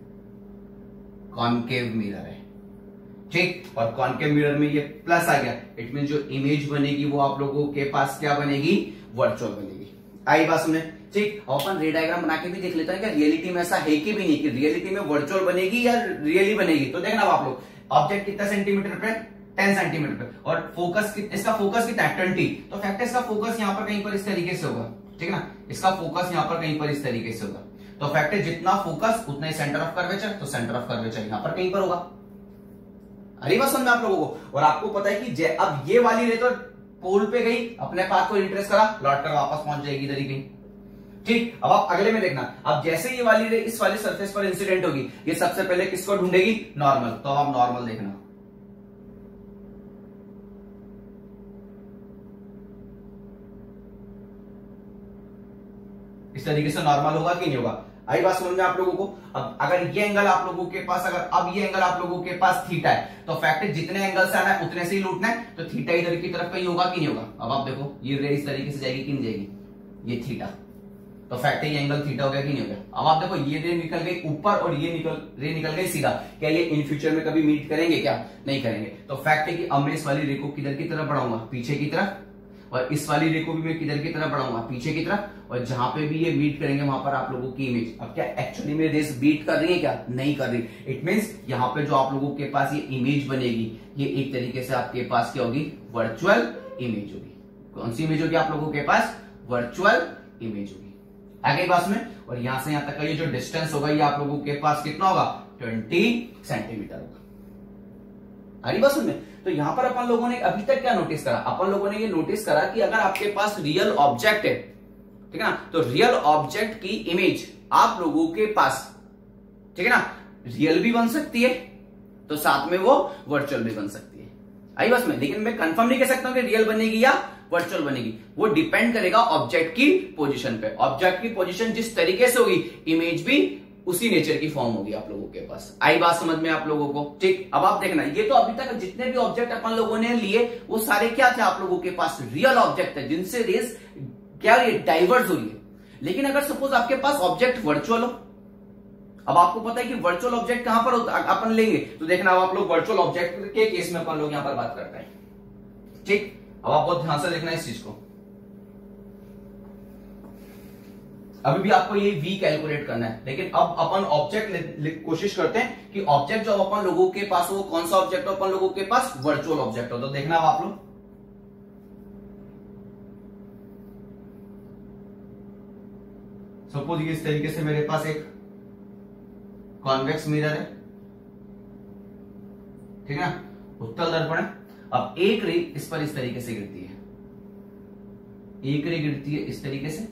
कॉनकेव मिरर है, ठीक, और कॉनकेव मिरर में ये प्लस आ गया, इट मीन जो इमेज बनेगी वो आप लोगों के पास क्या बनेगी वर्चुअल बनेगी। आई बात सुने, ठीक। अपन रे डायग्राम बना के भी देख लेते हैं कि रियलिटी में ऐसा है कि भी नहीं, कि रियलिटी में वर्चुअल बनेगी या रियली बनेगी। तो देखना आप लोग ऑब्जेक्ट कितना सेंटीमीटर पे टेन सेंटीमीटर पे, और फोकस इसका फोकस कितना है ट्वेंटी, तो फैक्ट है इसका फोकस यहाँ पर कहीं पर इस तरीके से होगा, ठीक है ना, इसका फोकस यहाँ पर कहीं पर इस तरीके से होगा। तो फैक्ट है जितना फोकस उतना ही सेंटर ऑफ कर्वेचर, तो सेंटर ऑफ कर्वेचर यहाँ पर कहीं पर होगा। अरे बस समझ में आप लोगों को? और आपको पता है कि अब ये वाली रे तो पोल पे गई, अपने पाथ को रिट्रेस करा, लौट कर वापस पहुंच जाएगी इधर ही कहीं, ठीक। अब आप अगले में देखना, अब जैसे ये वाली रे इस वाली सरफेस पर इंसिडेंट होगी, ये सबसे पहले किसको ढूंढेगी नॉर्मल, तो आप नॉर्मल देखना, इस तरीके से नॉर्मल होगा कि नहीं होगा? आई बात समझ में आप लोगों को? अब अगर ये एंगल आप लोगों के पास, अगर अब ये एंगल आप लोगों के पास थीटा है, तो फैक्ट है जितने एंगल से आना है उतने से ही लूटना है, तो थीटा इधर की तरफ कहीं होगा कि नहीं होगा? अब आप देखो ये रे इस तरीके से जाएगी कि नहीं जाएगी, ये थीटा, तो फैक्ट है ये एंगल थीटा हो गया कि नहीं हो गया। अब आप देखो ये रे निकल गई ऊपर और ये निकल रे निकल गई सीधा, क्या ये इन फ्यूचर में कभी मीट करेंगे? क्या नहीं करेंगे। तो फैक्ट है कि अब मैं इस वाली रे को किधर की तरफ बढ़ाऊंगा? पीछे की तरफ, और इस वाली रे को भी मैं किधर की तरफ बढ़ाऊंगा? पीछे की तरफ, और जहां पे भी ये मीट करेंगे वहां पर आप लोगों की इमेज, अब क्या एक्चुअली में रेस बीट कर रही है? क्या नहीं कर रही। इट मींस यहाँ पे जो आप लोगों के पास ये इमेज बनेगी, ये एक तरीके से आपके पास क्या होगी? वर्चुअल इमेज होगी। कौन सी इमेज होगी आप लोगों के पास? वर्चुअल इमेज होगी। आगे बात में, और यहां से यहां तक का ये जो डिस्टेंस होगा ये आप लोगों के पास कितना होगा? ट्वेंटी सेंटीमीटर होगा। आगे बात में, तो यहां पर अपन लोगों ने अभी तक क्या नोटिस करा? अपन लोगों ने ये नोटिस करा कि अगर आपके पास रियल ऑब्जेक्ट है, ठीक है ना, तो रियल ऑब्जेक्ट की इमेज आप लोगों के पास, ठीक है ना, रियल भी बन सकती है, तो साथ में वो वर्चुअल भी बन सकती है। आई बस में, लेकिन मैं कंफर्म नहीं कह सकता हूं कि रियल बनेगी या वर्चुअल बनेगी, वो डिपेंड करेगा ऑब्जेक्ट की पोजीशन पे। ऑब्जेक्ट की पोजीशन जिस तरीके से होगी, इमेज भी उसी नेचर की फॉर्म होगी आप लोगों के पास। आई बात समझ में आप लोगों को? ठीक, अब आप देखना, ये तो अभी तक जितने भी ऑब्जेक्ट अपन लोगों ने लिए वो सारे क्या थे आप लोगों के पास? रियल ऑब्जेक्ट है, जिनसे रेस क्या ये डाइवर्स हुई है। लेकिन अगर सपोज आपके पास ऑब्जेक्ट वर्चुअल हो, अब आपको पता है कि वर्चुअल ऑब्जेक्ट कहां पर होता अपन लेंगे, तो देखना अब आप लोग वर्चुअल ऑब्जेक्ट के केस में अपन लोग यहां पर बात करते हैं। ठीक, अब आप बहुत ध्यान से देखना इस चीज को। अभी भी आपको ये v कैलकुलेट करना है, लेकिन अब अपन ऑब्जेक्ट कोशिश करते हैं कि ऑब्जेक्ट जो अपन लोगों के पास हो वो कौन सा ऑब्जेक्ट हो? अपन लोगों के पास वर्चुअल ऑब्जेक्ट हो। तो देखना अब आप लोग, सपोज ये इस तरीके से मेरे पास एक कॉन्वेक्स मिरर है, ठीक है ना, उत्तल दर्पण है। अब एक रे इस पर इस तरीके से गिरती है, एक रे गिरती है इस तरीके से,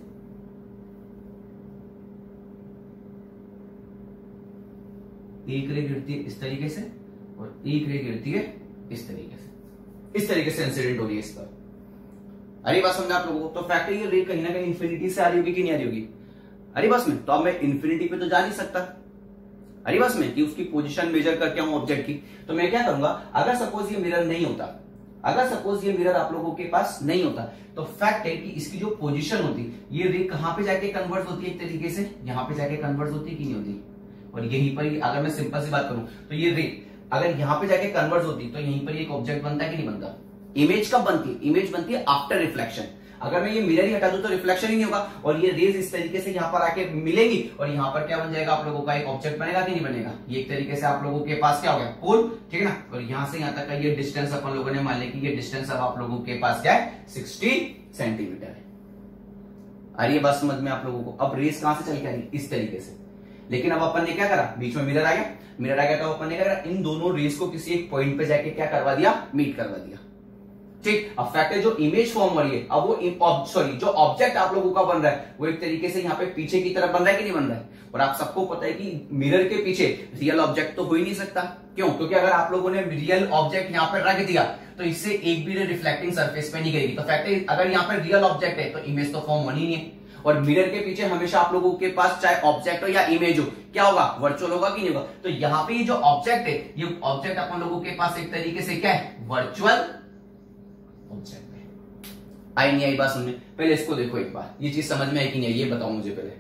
एक रे गिरती है इस तरीके से, और एक रे गिरती है इस तरीके से। इस तरीके से इंसिडेंट हो रही है इस पर। अरे बात समझा आप लोगों को? तो फैक्ट है ये रे कहीं ना कहीं इंफिनिटी से आ रही होगी कि नहीं आ रही होगी? अरे बस में, तो अब मैं इंफिनिटी पे तो जा नहीं सकता, अरे बस में, कि उसकी पोजीशन मेजर करके आऊं ऑब्जेक्ट की। तो मैं क्या करूंगा, अगर सपोज ये मिरर नहीं होता, अगर सपोज ये मिरर आप लोगों के पास नहीं होता, तो फैक्ट है कि इसकी जो पोजीशन होती, ये रे कहां पे जाके कन्वर्ट होती है? एक तरीके से यहां पे जाके कन्वर्ट होती है कि नहीं होती? और यहीं पर ही अगर मैं सिंपल सी बात करूं, तो ये रे अगर यहां पे जाके कन्वर्ट होती, तो यहीं पर एक ऑब्जेक्ट बनता है कि नहीं बनता? इमेज कब बनती है? इमेज बनती है आफ्टर रिफ्लेक्शन। अगर मैं ये मिरर ही हटा दूं तो रिफ्लेक्शन ही नहीं होगा, और ये रेज इस तरीके से यहां पर आके मिलेगी, और यहां पर क्या बन जाएगा आप लोगों का? एक ऑब्जेक्ट बनेगा कि नहीं बनेगा? ये एक तरीके से आप लोगों के पास क्या हो गया? पोल, ठीक है ना। और यहां से यहां तक का ये डिस्टेंस अपन लोगों ने मान लिया कि ये डिस्टेंस अब आप लोगों के पास क्या है? सिक्सटी सेंटीमीटर है। आ रही है बात समझ में आप लोगों को? अब रेस कहां से चल के आ रही है? इस तरीके से। लेकिन अब अपन ने क्या करा, बीच में मिरर आ गया, मिरर आ गया तो अपन ने क्या करा, इन दोनों रेस को किसी एक पॉइंट पे जाके क्या करवा दिया? मीट करवा दिया। ठीक, अब फैक्ट है जो इमेज फॉर्म हो रही है, अब वो सॉरी जो ऑब्जेक्ट आप लोगों का बन रहा है वो एक तरीके से यहाँ पे पीछे की तरफ बन रहा है कि नहीं बन रहा है? और आप सबको पता है कि मिरर के पीछे रियल ऑब्जेक्ट तो हो ही नहीं सकता। क्यों? क्योंकि अगर आप लोगों ने रियल ऑब्जेक्ट यहाँ पे रख दिया तो इससे एक भी रिफ्लेक्टिंग सरफेस पे नहीं गिरेगी। तो फैक्ट है अगर यहाँ पे रियल ऑब्जेक्ट है तो इमेज तो फॉर्म होनी नहीं है, और मिरर के पीछे हमेशा आप लोगों के पास चाहे ऑब्जेक्ट हो या इमेज हो, क्या होगा? वर्चुअल होगा कि नहीं होगा? तो यहाँ पे जो ऑब्जेक्ट है, ये ऑब्जेक्ट अपन लोगों के पास एक तरीके से क्या है? वर्चुअल ऑब्जेक्ट है। आई नहीं आई बात समझ में? पहले इसको देखो एक बार, ये चीज समझ में आई कि नहीं आई ये बताओ मुझे पहले।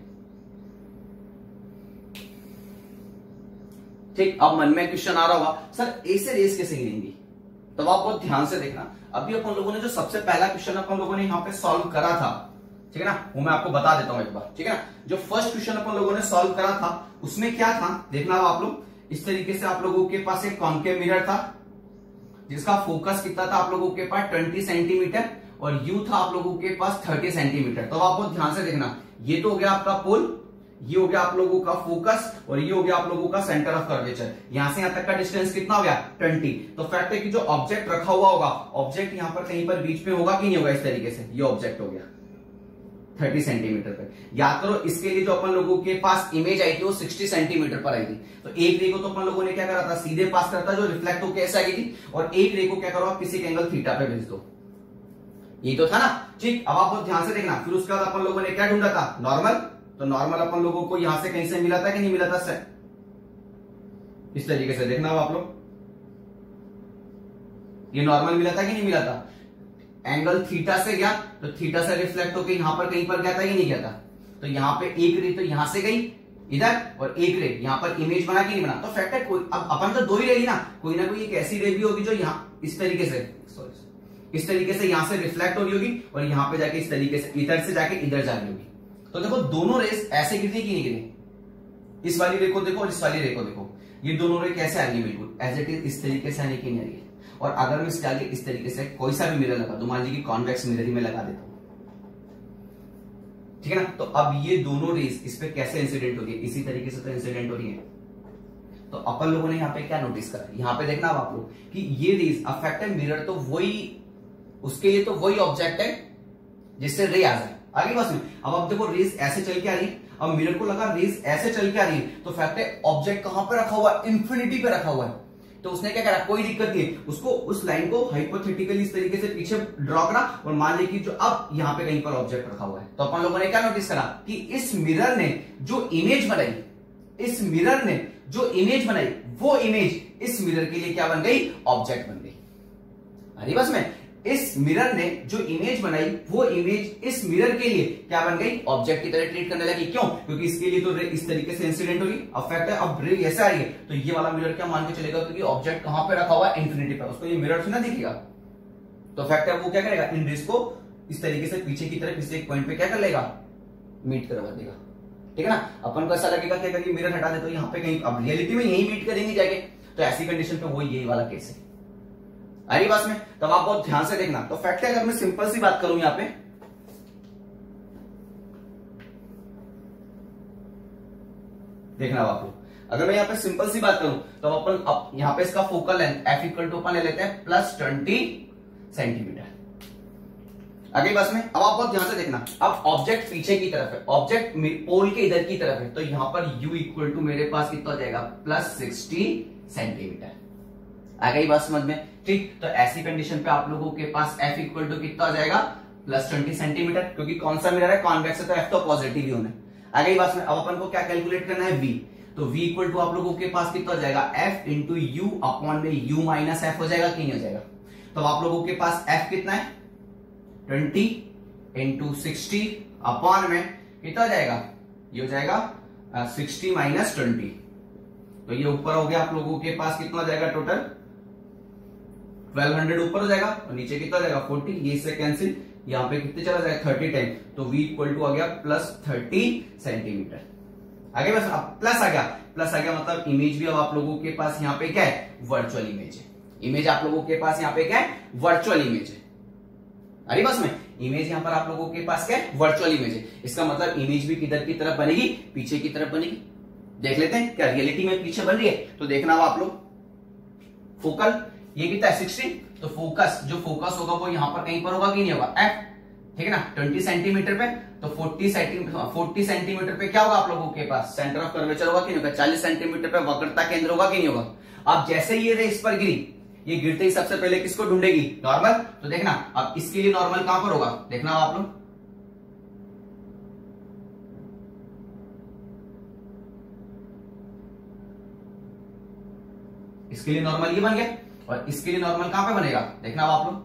ठीक, अब मन में क्वेश्चन आ रहा होगा, सर ऐसे रेस कैसे गिरेंगी? तो आप बहुत ध्यान से देखना। अभी अपन लोगों ने जो सबसे पहला क्वेश्चन अपन लोगों ने यहाँ पे सॉल्व करा था, ठीक है ना, वो मैं आपको बता देता हूं एक बार, ठीक है ना। जो फर्स्ट क्वेश्चन अपन लोगों ने सॉल्व करा था उसमें क्या था देखना आप लोग, इस तरीके से आप लोगों के पास एक कॉन्केव मिरर था जिसका फोकस कितना था आप लोगों के पास? ट्वेंटी सेंटीमीटर, और यू था आप लोगों के पास थर्टी सेंटीमीटर। तो आप बहुत ध्यान से देखना, ये तो हो गया आपका पोल, ये हो गया आप लोगों का फोकस, और ये हो गया आप लोगों का सेंटर ऑफ कर्वेचर। यहां से यहां तक का डिस्टेंस कितना हो गया? ट्वेंटी। तो फैक्ट है कि जो ऑब्जेक्ट रखा हुआ होगा, ऑब्जेक्ट यहां पर कहीं पर बीच में होगा कि नहीं होगा? इस तरीके से ये ऑब्जेक्ट हो गया थर्टी सेंटीमीटर पर। याद करो इसके लिए जो अपन लोगों के पास इमेज आई थी वो सिक्सटी सेंटीमीटर पर आई थी। तो एक रे को तो अपन लोगों ने क्या करा था? सीधे पास करता जो रिफ्लेक्ट होकर ऐसे आई थी, और एक रे को क्या करो आप किसी के एंगल थीटा पे भेज दो। ये तो था ना। ठीक, अब आप बहुत ध्यान से देखना। फिर उसके बाद अपन लोगों ने क्या ढूंढा था? नॉर्मल। तो नॉर्मल अपन लोगों को यहां से कहीं से मिला था कि नहीं मिला था? सर इस तरीके से देखना आप लोग, ये नॉर्मल मिला था कि नहीं मिला था? एंगल थीटा से गया तो थीटा से रिफ्लेक्ट होकर यहां पर कहीं पर गया था कि नहीं गया था? तो तो यहाँ पे एक रे तो यहां से गई इधर और एक रे यहाँ पर इमेज बना कि नहीं बना, तो फैक्ट है कोई अब अपन तो दो ही रहेगी ना, कोई ना कोई एक ऐसी रे भी होगी जो यहाँ इस तरीके से सॉरी इस तरीके से यहां से रिफ्लेक्ट हो रही होगी और यहाँ पे जाके इस तरीके से इधर से जाके इधर जा रही होगी। तो देखो दोनों रेस ऐसे गिरनी की नहीं गिरी, इस वाली रे को देखो और इस वाली रे को देखो, ये दोनों रे कैसे आ रही है बिल्कुल एज इट इज इस तरीके से आने की नहीं आ रही है। और अगर मैं इसके आगे इस तरीके से कोई सा भी मिरर लगा दूं, मान लीजिए कि कॉन्वेक्स मिरर ही मैं लगा देता हूं, ठीक है ना, तो अब ये दोनों रेस इस पे कैसे इंसिडेंट हो रही है, इसी तरीके से तो इंसिडेंट हो रही है। तो अपन लोगों ने यहाँ पे क्या नोटिस करा, यहाँ पे देखना अब आप लोग कि ये रेस अफेक्ट है मिरर, तो वही उसके लिए तो वही ऑब्जेक्ट है जिससे रे आ जाए आगे बस में। अब आप देखो रेस ऐसे चल के आ रही है, अब मिरर को लगा रेस ऐसे चल के आ रही है, तो फैक्ट है ऑब्जेक्ट कहां पे रखा हुआ है, इंफिनिटी पे रखा हुआ है। तो उसने क्या करा, कोई दिक्कत नहीं है, उसको उस लाइन को हाइपोथेटिकली इस तरीके से पीछे ड्रॉ करा और मान लीजिए कि जो अब यहाँ पे कहीं पर ऑब्जेक्ट रखा हुआ है। तो अपन लोगों ने क्या नोटिस करा कि इस मिरर ने जो इमेज बनाई, इस मिरर ने जो इमेज बनाई वो इमेज इस मिरर के लिए क्या बन गई, ऑब्जेक्ट बन गई। अरे बस में इस मिरर ने जो इमेज बनाई वो इमेज इस मिरर के लिए क्या बन गई, ऑब्जेक्ट की तरह ट्रीट करने लगी। क्यों, क्योंकि इसके लिए तो रे इस तरीके से इंसिडेंट होगी, अफेक्ट है, अब रे ऐसे आ रही है, तो ये वाला मिरर क्या मान के चलेगा, क्योंकि ऑब्जेक्ट कहां पे रखा हुआ है, इंफिनिटी पे, उसको ये मिरर से ना दिखेगा। तो अफेक्ट है वो क्या करेगा, इन रेस को इस तरीके से पीछे की तरफ किसी एक पॉइंट पे क्या कर लेगा, मीट करवा देगा, ठीक है ना। अपन को ऐसा लगेगा कि अगर ये मिरर हटा दे तो यहाँ पे कहीं, अब रियलिटी में यही मीट करेंगे जाके, तो ऐसी कंडीशन पे वो यही वाला केस है। अरे बात में तब आप बहुत ध्यान से देखना। तो फैक्ट है, अगर मैं सिंपल सी बात करूं, यहां पे देखना आप लोग, अगर मैं यहां पे सिंपल सी बात करूं तो अपन अब यहां पे इसका focal length f equal to अपन ले लेते हैं प्लस ट्वेंटी सेंटीमीटर। आगे बस में अब आप बहुत ध्यान से देखना, अब ऑब्जेक्ट पीछे की तरफ है, ऑब्जेक्ट पोल के इधर की तरफ है, तो यहां पर u इक्वल टू मेरे पास कितना हो जाएगा, प्लस सिक्सटी सेंटीमीटर। आ गई बात समझ में, ठीक। तो ऐसी कंडीशन पे आप लोगों के पास f इक्वल टू कितना हो जाएगा, प्लस ट्वेंटी सेंटीमीटर, क्योंकि कौन सा मिरर है, कॉन्वेक्स है, तो f तो पॉजिटिव ही होना है। आ गई बात में, अब अपन को क्या कैलकुलेट करना है, v, तो v इक्वल टू आप लोगों के पास कितना हो जाएगा, f इंटू यू अपॉन में u माइनस एफ हो जाएगा कि नहीं हो जाएगा। तो आप लोगों के पास f कितना है, ट्वेंटी इंटू सिक्सटी अपॉन में कितना हो जाएगा, ये हो जाएगा सिक्सटी माइनस ट्वेंटी, तो ये ऊपर हो गया आप लोगों के पास कितना हो जाएगा, टोटल ट्वेल्व हंड्रेड ऊपर हो जाएगा और नीचे कितना हो जाएगा, फोर्टी, ये इससे कैंसिल, यहाँ पे कितने चला जाएगा, थर्टी टाइम, तो v इक्वल टू आ गया प्लस थर्टी सेंटीमीटर। आगे बस अब प्लस आ गया, प्लस आ गया मतलब इमेज भी अब आप लोगों के पास यहाँ पे क्या है, वर्चुअल इमेज है। इमेज आप लोगों के पास यहाँ पे क्या है, वर्चुअल इमेज है। अरे बस में इमेज यहाँ पर आप लोगों के पास क्या है, वर्चुअल इमेज है। इसका मतलब इमेज भी किधर की तरफ बनेगी, पीछे की तरफ बनेगी। देख लेते हैं क्या रियलिटी में पीछे बन रही है, तो देखना हो आप लोग, फोकल ये कितना है, सिक्सटी, तो फोकस जो फोकस होगा वो यहां पर कहीं पर होगा कि नहीं होगा, एफ, ठीक है ना, ट्वेंटी सेंटीमीटर पे, तो फोर्टी सेंटीमीटर फोर्टी सेंटीमीटर पे क्या होगा आप लोगों के पास, सेंटर ऑफ कर्वेचर होगा कि नहीं होगा, चालीस सेंटीमीटर पे वक्रता केंद्र होगा कि नहीं होगा। अब जैसे ये रे इस पर गिरी, ये गिरते ही सबसे पहले किसको ढूंढेगी, नॉर्मल, तो देखना अब इसके लिए नॉर्मल कहां पर होगा, देखना आप लोग, इसके लिए नॉर्मल ये बन गया और इसके लिए नॉर्मल कहां पे बनेगा, देखना आप लोग,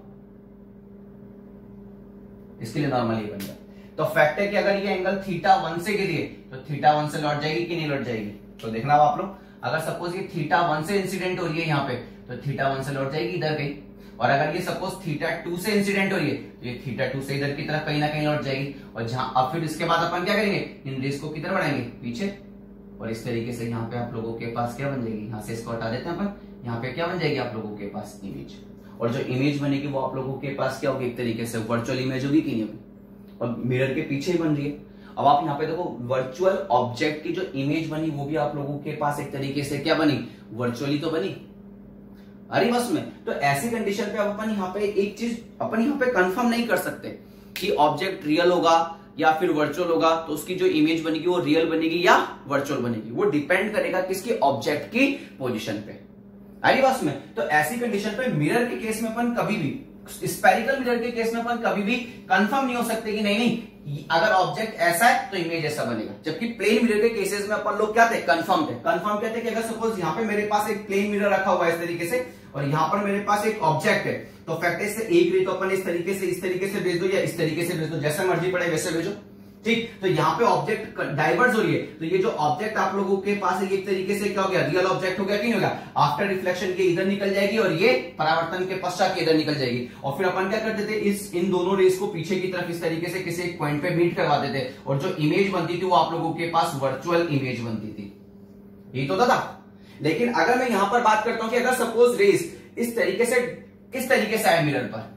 इसके लिए नॉर्मल ये बन गया। तो फैक्ट है कि अगर ये एंगल थीटा वन से गिरी है तो थीटा वन से लौट जाएगी कि नहीं लौट जाएगी, तो देखना आप लोग, अगर सपोज ये थीटा वन से इंसिडेंट हो रही है यहाँ पे, तो थीटा वन से लौट जाएगी इधर कहीं, और अगर ये सपोज थीटा टू से इंसिडेंट हो रही है तो ये थीटा टू से इधर की तरफ कहीं ना कहीं लौट जाएगी। और जहां अब फिर इसके बाद अपन क्या करेंगे, इन रेस को किधर बढ़ाएंगे, पीछे, और इस तरीके से यहाँ पे आप लोगों के पास क्या बन जाएगी, यहाँ से इसको हटा देते हैं अपन, यहाँ पे क्या बन जाएगी आप लोगों के पास, इमेज। और जो इमेज बनेगी वो आप लोगों के पास क्या होगी, एक तरीके से वर्चुअल इमेज होगी कि नहीं होगी, और मिरर के पीछे ही बन रही है। अब आप यहाँ पे देखो, वर्चुअल ऑब्जेक्ट की जो इमेज बनी वो भी आप लोगों के पास एक तरीके से क्या बनी, वर्चुअली तो बनी। अरे बस में, तो ऐसी कंडीशन पे अब अपन यहाँ पे एक चीज अपन यहाँ पे कंफर्म नहीं कर सकते कि ऑब्जेक्ट रियल होगा या फिर वर्चुअल होगा, तो उसकी जो इमेज बनेगी वो रियल बनेगी या वर्चुअल बनेगी, वो डिपेंड करेगा किसकी, ऑब्जेक्ट की पोजीशन पे। आई बस में, तो ऐसी कंडीशन पे मिरर के केस में अपन कभी भी, स्पेरिकल मिरर के केस में अपन कभी भी कंफर्म नहीं हो सकते कि नहीं नहीं अगर ऑब्जेक्ट ऐसा है तो इमेज ऐसा बनेगा, जबकि प्लेन मिरर के केसेस में अपन लोग क्या थे, कंफर्म थे। कंफर्म कहते हैं कि अगर सपोज यहाँ पे मेरे पास एक प्लेन मिरर रखा हुआ है इस तरीके से, और यहाँ पर मेरे पास एक ऑब्जेक्ट है, तो फैक्ट से एक रे तो अपन इस तरीके से इस तरीके से भेज दो या इस तरीके से भेज दो, जैसे मर्जी पड़े वैसे भेजो, ठीक। तो यहाँ पे ऑब्जेक्ट डाइवर्ज हो रही है, तो ये जो ऑब्जेक्ट आप लोगों के पास है एक तरीके से क्या हो गया, रियल ऑब्जेक्ट हो गया कि नहीं हो गया। आफ्टर रिफ्लेक्शन ये इधर निकल जाएगी और ये परावर्तन के पश्चात इधर निकल जाएगी। और फिर अपन क्या करते थे, इस इन दोनों रेस को पीछे की तरफ इस तरीके से किसी एक पॉइंट पे मीट करवाते थे, और जो इमेज बनती थी वो आप लोगों के पास वर्चुअल इमेज बनती थी। यही तो था। लेकिन अगर मैं यहां पर बात करता हूं कि अगर सपोज रेस इस तरीके से इस तरीके से आए मिरर पर,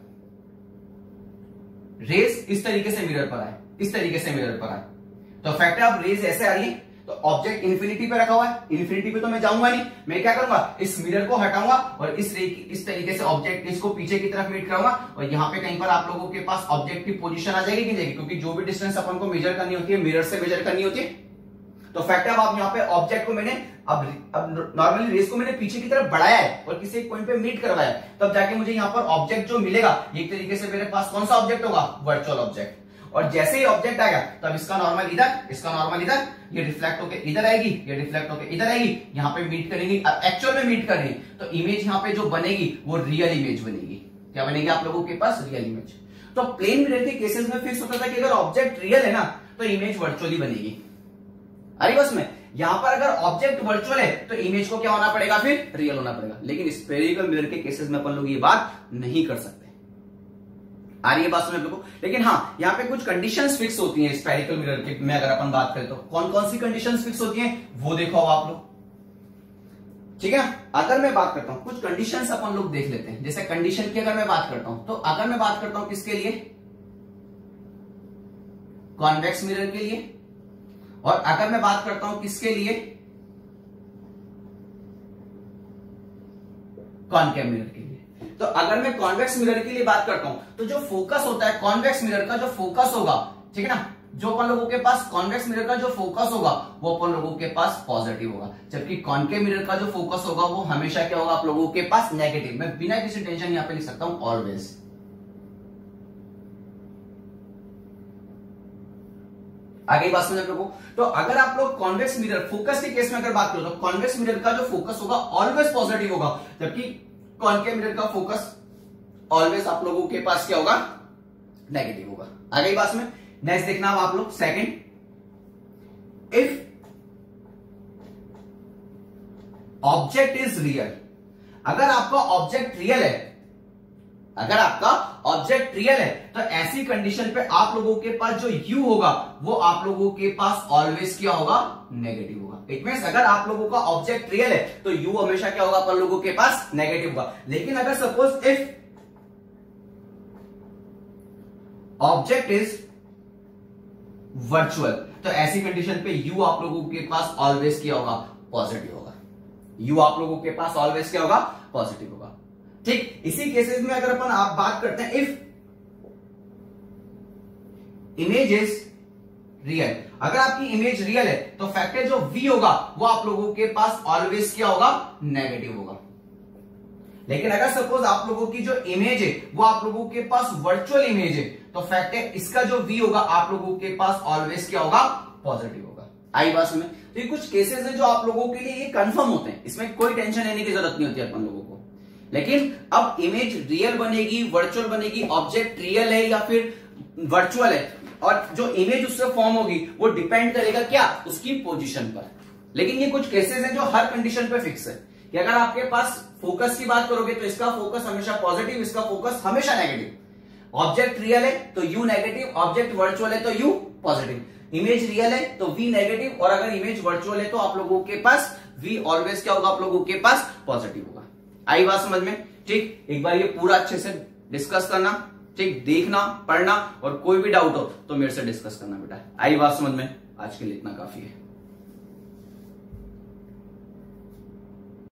रेस इस तरीके से मिरर पर आए, इस तरीके से मिरर पर आए, तो फैक्ट है अब रेज ऐसे आ रही है, तो ऑब्जेक्ट इन्फिनिटी पे रखा हुआ है, इन्फिनिटी पे तो मैं जाऊंगा नहीं, मैं क्या करूंगा, इस मिरर को हटाऊंगा और इस रे इस तरीके से ऑब्जेक्ट इसको पीछे की तरफ मीट कराऊंगा, और यहाँ पे कहीं पर आप लोगों के पास ऑब्जेक्ट की पोजीशन आ जाएगी कि जाएगी, क्योंकि जो भी डिस्टेंस अपन को मेजर करनी होती है मिरर से मेजर करनी होती है। तो फैक्ट है अब आप यहाँ पे ऑब्जेक्ट को मैंने अब अब नॉर्मली रेस को मैंने पीछे की तरफ बढ़ाया है और किसी एक पॉइंट पे मीट करवाया है, तब जाके मुझे यहाँ पर ऑब्जेक्ट जो मिलेगा एक तरीके से मेरे पास कौन सा ऑब्जेक्ट होगा, वर्चुअल ऑब्जेक्ट। और जैसे ही ऑब्जेक्ट आ गया तब इसका नॉर्मल इधर, इसका नॉर्मल इधर, ये रिफ्लेक्ट होकर इधर आएगी, ये रिफ्लेक्ट होकर इधर आएगी, यहाँ पे मीट करेंगी, एक्चुअल में मीट करेंगे, तो इमेज यहाँ पे जो बनेगी वो रियल इमेज बनेगी। क्या बनेगी आप लोगों के पास, रियल इमेज। तो प्लेन मिरर के केसेस में फिक्स होता था कि अगर ऑब्जेक्ट रियल है ना तो इमेज वर्चुअली बनेगी। अरे बस में यहां पर अगर ऑब्जेक्ट वर्चुअल है तो इमेज को क्या होना पड़ेगा, फिर रियल होना पड़ेगा। लेकिन स्फेरिकल मिरर के केसेस में अपन लोग ये बात नहीं कर सकते। आ रही है बात समझ लोगों को। लेकिन हाँ, यहाँ पे कुछ कंडीशंस फिक्स होती हैं स्फेरिकल मिरर के में अगर अपन बात करें तो कौन कौन सी कंडीशंस फिक्स होती हैं वो देखो आप लोग, ठीक है। अगर मैं बात करता हूं कुछ कंडीशंस अपन लोग देख लेते हैं। जैसे कंडीशन की अगर मैं बात करता हूं तो अगर मैं बात करता हूं किसके लिए, कॉन्वेक्स मिरर के लिए, और अगर मैं बात करता हूं किसके लिए, कॉनकेव मिरर के लिए। तो अगर मैं कॉन्वेक्स मिरर के लिए बात करता हूं तो जो फोकस होता है कॉन्वेक्स मिरर का, जो फोकस होगा, ठीक है ना, जो अपन लोगों के पास कॉन्वेक्स मिरर का जो फोकस होगा वो अपन लोगों के पास पॉजिटिव होगा, जबकि कॉनकेव मिरर का जो फोकस होगा वो हमेशा क्या होगा आप लोगों के पास, नेगेटिव। मैं बिना किसी टेंशन यहां पे लिख सकता हूं ऑलवेज। आगे बात समझ लोगों। तो अगर आप लोग कॉन्वेक्स मिरर फोकस के केस में अगर बात करो तो कॉन्वेक्स मिरर का जो फोकस होगा ऑलवेज पॉजिटिव होगा, जबकि कॉनकेव मिरर का फोकस ऑलवेज आप लोगों के पास क्या होगा, नेगेटिव होगा। आगे बात में नेक्स्ट देखना आप लोग second, if object is real, अगर आपका ऑब्जेक्ट रियल है, अगर आपका ऑब्जेक्ट रियल है तो ऐसी कंडीशन पे आप लोगों के पास जो u होगा वो आप लोगों के पास ऑलवेज क्या होगा, नेगेटिव होगा। इट मींस अगर आप लोगों का ऑब्जेक्ट रियल है तो u हमेशा क्या होगा अपन लोगों के पास, नेगेटिव होगा। लेकिन अगर suppose if object is virtual तो ऐसी कंडीशन पे u आप लोगों के पास ऑलवेज क्या होगा, पॉजिटिव होगा। u आप लोगों के पास ऑलवेज क्या होगा, पॉजिटिव होगा। ठीक। इसी केसेस में अगर अपन आप बात करते हैं इफ इमेज इज रियल, अगर आपकी इमेज रियल है तो फैक्टर जो v होगा वो आप लोगों के पास ऑलवेज क्या होगा, नेगेटिव होगा। लेकिन अगर सपोज आप लोगों की जो इमेज है वो आप लोगों के पास वर्चुअल इमेज है तो फैक्ट है इसका जो v होगा आप लोगों के पास ऑलवेज क्या होगा, पॉजिटिव होगा। आई बात में। तो ये कुछ केसेस है जो आप लोगों के लिए ये कंफर्म होते हैं, इसमें कोई टेंशन लेने की जरूरत नहीं होती अपन लोगों को। लेकिन अब इमेज रियल बनेगी, वर्चुअल बनेगी, ऑब्जेक्ट रियल है या फिर वर्चुअल है, और जो इमेज उससे फॉर्म होगी वो डिपेंड करेगा क्या, उसकी पोजीशन पर। लेकिन ये कुछ केसेस हैं जो हर कंडीशन पे फिक्स है कि अगर आपके पास फोकस की बात करोगे तो इसका फोकस हमेशा पॉजिटिव, इसका फोकस हमेशा नेगेटिव। ऑब्जेक्ट रियल है तो यू नेगेटिव, ऑब्जेक्ट वर्चुअल है तो यू पॉजिटिव। इमेज रियल है तो वी नेगेटिव, और अगर इमेज वर्चुअल है तो आप लोगों के पास वी ऑलवेज क्या होगा, आप लोगों के पास पॉजिटिव होगा। आई बात समझ में। ठीक। एक बार ये पूरा अच्छे से डिस्कस करना, ठीक, देखना, पढ़ना, और कोई भी डाउट हो तो मेरे से डिस्कस करना बेटा। आई बात समझ में। आज के लिए इतना काफी है।